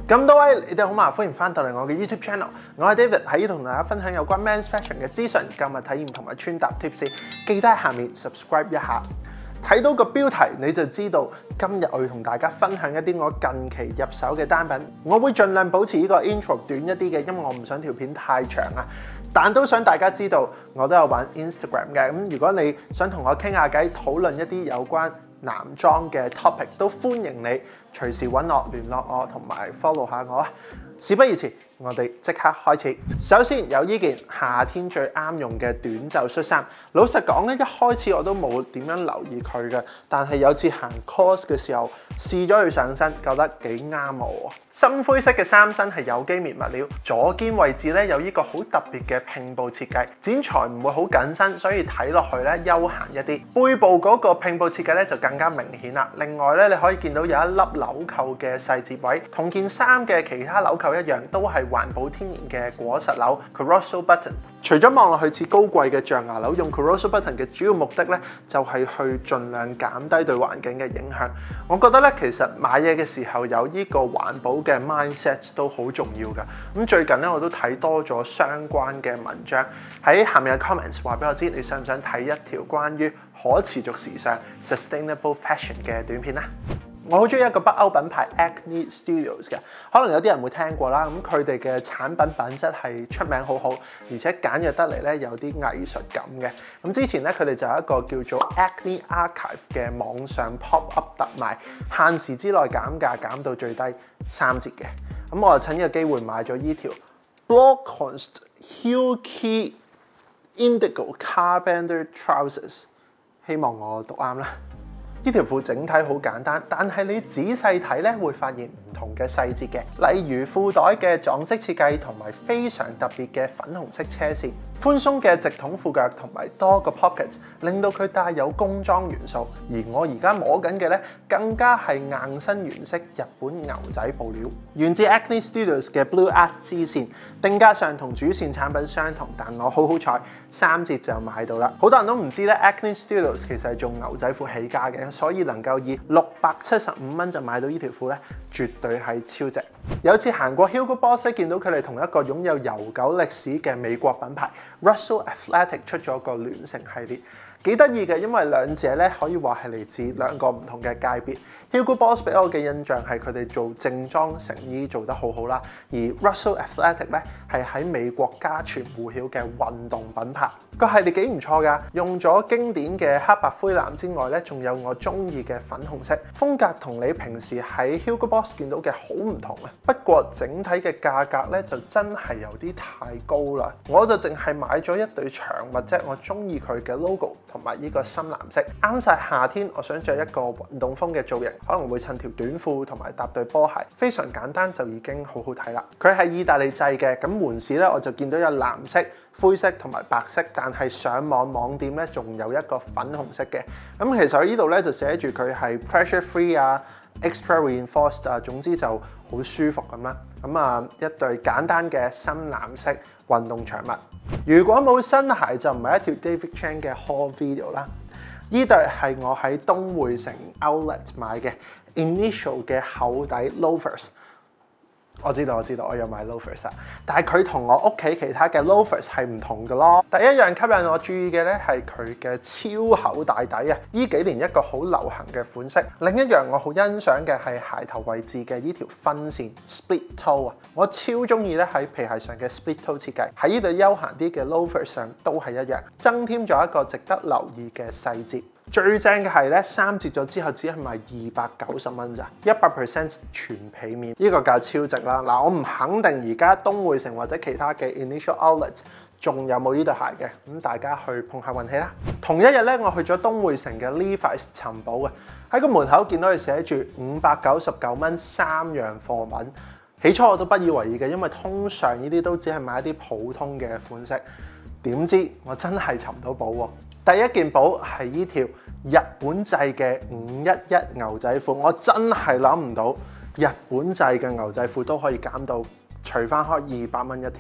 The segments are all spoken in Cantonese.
咁多位你哋好嘛？歡迎翻到嚟我嘅 YouTube channel， 我係 David， 喺呢度同大家分享有關 Men's Fashion 嘅資訊、購物體驗同埋穿搭 tips。記得喺下面 subscribe 一下。睇到個標題你就知道，今日我要同大家分享一啲我近期入手嘅單品。我會盡量保持呢個 intro 短一啲嘅，因為我唔想條片太長啊。但都想大家知道，我都有玩 Instagram 嘅。咁如果你想同我傾下偈，討論一啲有關男裝嘅 topic， 都歡迎你隨時揾我聯絡我，同埋 follow 下我啊！事不宜遲，我哋即刻開始。首先有呢件夏天最啱用嘅短袖恤衫。老實講咧，一開始我都冇點樣留意佢嘅，但係有次行 course 嘅時候試咗佢上身，覺得幾啱我。深灰色嘅衫身係有機棉物料，左肩位置咧有呢個好特別嘅拼布設計，剪裁唔會好緊身，所以睇落去咧休閒一啲。背部嗰個拼布設計咧就更加明顯啦。另外咧，你可以見到有一粒紐扣嘅細節位，同件衫嘅其他紐扣一樣，都係環保天然嘅果實紐 Carousel Button。除咗望落去似高貴嘅象牙紐，用 Carousel Button 嘅主要目的咧，就係去盡量減低對環境嘅影響。我覺得咧，其實買嘢嘅時候有呢個環保嘅 mindset 都好重要㗎。咁最近咧，我都睇多咗相關嘅文章，喺下面嘅 comments 話俾我知，你想唔想睇一條關於可持續時尚 sustainable fashion 嘅短片啦？我好中意一個北歐品牌 Acne Studios 嘅，可能有啲人會聽過啦。咁佢哋嘅產品品質係出名好好，而且簡約得嚟咧有啲藝術感嘅。咁之前咧佢哋就有一個叫做 Acne Archive 嘅網上 pop up 特賣，限時之內減價減到最低3折嘅。咁我就趁呢個機會買咗依條 Blockkunst Hilki Indigo Carbender Trousers， 希望我讀啱啦。呢條褲整體好簡單，但係你仔細睇咧，會發現唔同嘅細節嘅，例如褲袋嘅撞色設計同埋非常特別嘅粉紅色車線，寬鬆嘅直筒褲腳同埋多個 pocket， 令到佢帶有工裝元素。而我而家摸緊嘅咧，更加係硬身原色日本牛仔布料，源自 Acne Studios 嘅 Blue Art 支線，定價上同主線產品相同，但我好彩3折就買到啦。好多人都唔知咧 ，Acne Studios 其實係做牛仔褲起家嘅，所以能夠以675蚊就買到呢條褲咧，絕對係超值。有次行過 Hugo Boss 見到佢哋同一個擁有悠久歷史嘅美國品牌 Russell Athletic 出咗個聯乘系列，幾得意嘅，因為兩者咧可以話係嚟自兩個唔同嘅界別。Hugo Boss 俾我嘅印象係佢哋做正裝成衣做得好好啦，而 Russell Athletic 咧係喺美國家傳戶曉嘅運動品牌。個系列幾唔錯㗎，用咗經典嘅黑白灰藍之外咧，仲有我中意嘅粉紅色風格，同你平時喺 Hugo Boss 見到嘅好唔同啊。不過整體嘅價格咧就真係有啲太高啦，我就淨係買咗一對長襪啫，我中意佢嘅 logo 同埋呢個深藍色，啱晒夏天。我想着一個運動風嘅造型，可能會襯條短褲同埋搭對波鞋，非常簡單就已經好好睇啦。佢係意大利製嘅，咁門市咧我就見到有藍色、灰色同埋白色，但係上網店咧仲有一個粉紅色嘅。咁其實喺呢度咧就寫住佢係 pressure free 啊、extra reinforced 啊，總之就好舒服咁啦。咁啊，一對簡單嘅深藍色運動長襪。如果冇新鞋就唔係一條 David Chang 嘅 haul video 啦。呢對係我喺東匯城 Outlet 買嘅 Initial 嘅厚底 loafers。我知道，我有買 loafers 啊，但係佢同我屋企其他嘅 loafers 係唔同嘅咯。第一樣吸引我注意嘅咧係佢嘅超厚大底啊！呢幾年一個好流行嘅款式。另一樣我好欣賞嘅係鞋頭位置嘅呢條分線 split toe 啊！我超中意咧喺皮鞋上嘅 split toe 設計，喺呢對休閒啲嘅 loafers 上都係一樣，增添咗一個值得留意嘅細節。最正嘅係咧，3折咗之後只係賣290蚊咋，100% 全皮面，呢個價超值啦！嗱，我唔肯定而家東匯城或者其他嘅 Initial Outlet 仲有冇呢對鞋嘅，咁大家去碰下運氣啦。同一日咧，我去咗東匯城嘅 Levi's 尋寶啊，喺個門口見到佢寫住599蚊3樣貨品。起初我都不以為意嘅，因為通常呢啲都只係買一啲普通嘅款式。點知我真係尋到寶喎！第一件寶係呢條日本製嘅511牛仔褲，我真係諗唔到日本製嘅牛仔褲都可以減到除翻開200蚊一條。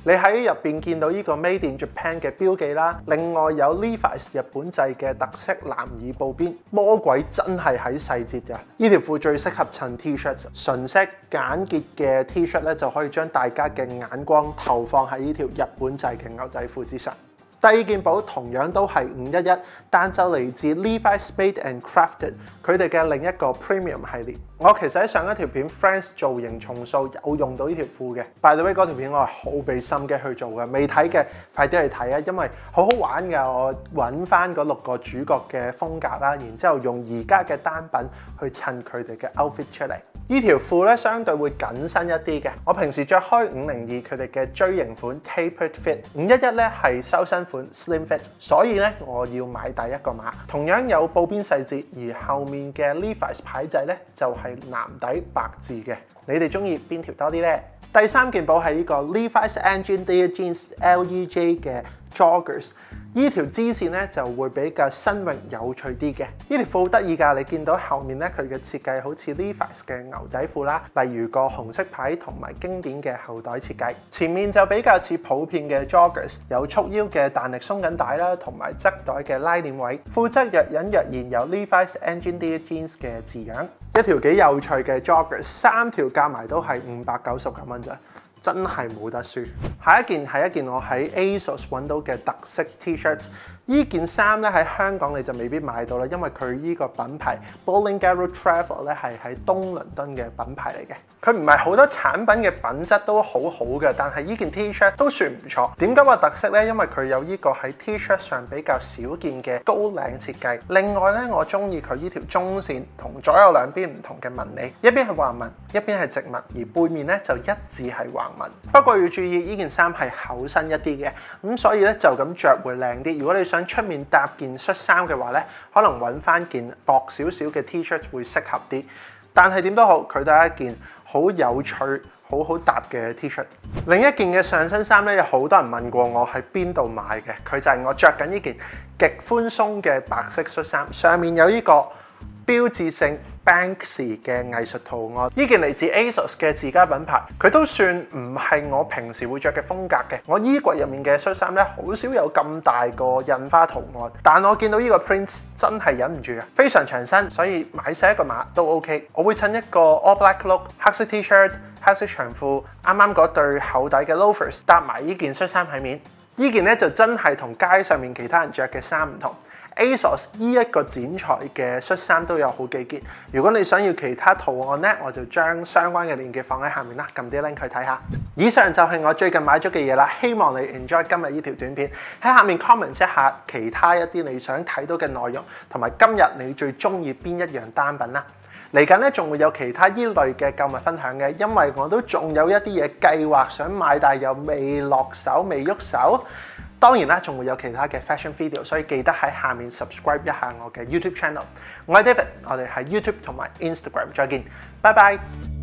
你喺入邊見到呢個 Made in Japan 嘅標記啦，另外有 Levi's 日本製嘅特色藍耳布邊，魔鬼真係喺細節㗎。呢條褲最適合襯 T-shirt， 純色簡潔嘅 T-shirt 咧就可以將大家嘅眼光投放喺呢條日本製嘅牛仔褲之上。第二件寶同樣都係511，但就嚟自 Levi's Made and Crafted 佢哋嘅另一個 Premium 系列。我其實喺上一條片 Friends 造型重塑有用到呢條褲嘅 ，by the way 嗰條片我係好俾心機去做嘅，未睇嘅快啲去睇啊，因為好好玩㗎。我揾翻嗰6個主角嘅風格啦，然之後用而家嘅單品去襯佢哋嘅 outfit 出嚟。呢條褲咧相對會緊身一啲嘅，我平時着開502佢哋嘅錐形款 Tapered Fit，511咧係修身款 Slim Fit， 所以咧我要買第一個碼。同樣有布邊細節，而後面嘅 Levi's 牌仔咧就係藍底白字嘅。你哋中意邊條多啲呢？第三件寶係呢個 Levi's Engineered Jeans LEJ 嘅 Joggers。呢條支線咧就會比較新穎有趣啲嘅。呢條褲好得意㗎，你見到後面咧佢嘅設計好似 Levi's 嘅牛仔褲啦，例如個紅色牌同埋經典嘅後袋設計。前面就比較似普遍嘅 joggers， 有束腰嘅彈力鬆緊帶啦，同埋側袋嘅拉鏈位。褲側若隱若現有 Levi's Engineered Jeans 嘅字樣。一條幾有趣嘅 joggers， 3條夾埋都係599蚊咋。真係冇得輸。下一件係一件我喺 ASOS 揾到嘅特色 T-shirt。呢件衫咧喺香港你就未必買到啦，因為佢呢個品牌 Bolingaro Travel 咧係喺東倫敦嘅品牌嚟嘅。佢唔係好多產品嘅品質都好好嘅，但係呢件 T-shirt 都算唔錯。點解話特色呢？因為佢有呢個喺 T-shirt 上比較少見嘅高領設計。另外咧，我中意佢呢條中線同左右兩邊唔同嘅紋理，一邊係橫紋，一邊係直紋，而背面咧就一字係橫紋。不過要注意，呢件衫係厚身一啲嘅，咁所以咧就咁着會靚啲。如果你想出面搭件恤衫嘅話咧，可能揾翻件薄少少嘅 T-shirt 會適合啲。但係點都好，佢都係一件好有趣、好好搭嘅 T-shirt。另一件嘅上身衫咧，有好多人問過我喺邊度買嘅，佢就係我着緊呢件極寬鬆嘅白色恤衫，上面有呢個標誌性 Banksy 嘅藝術圖案。呢件嚟自 ASOS 嘅自家品牌，佢都算唔係我平時會着嘅風格嘅。我衣櫃入面嘅恤衫咧，好少有咁大個印花圖案，但我見到呢個 print 真係忍唔住嘅，非常長身，所以買細一個碼都 OK。我會襯一個 all black look， 黑色 T-shirt、黑色長褲，啱啱嗰對厚底嘅 loafers 搭埋呢件恤衫喺面。呢件咧就真係同街上面其他人着嘅衫唔同。ASOS 呢一個剪裁嘅恤衫都有好幾件，如果你想要其他圖案呢，我就將相關嘅鏈接放喺下面啦，撳啲 link 去睇下。以上就係我最近買咗嘅嘢啦，希望你 enjoy 今日呢條短片，喺下面 comment 一下其他一啲你想睇到嘅內容，同埋今日你最中意邊一樣單品啦。嚟緊咧仲會有其他依類嘅購物分享嘅，因為我都仲有一啲嘢計劃想買，但係又未落手、未喐手。當然啦，仲會有其他嘅 fashion video， 所以記得喺下面 subscribe 一下我嘅 YouTube channel。我係 David，我哋喺 YouTube 同埋 Instagram 再見，拜拜。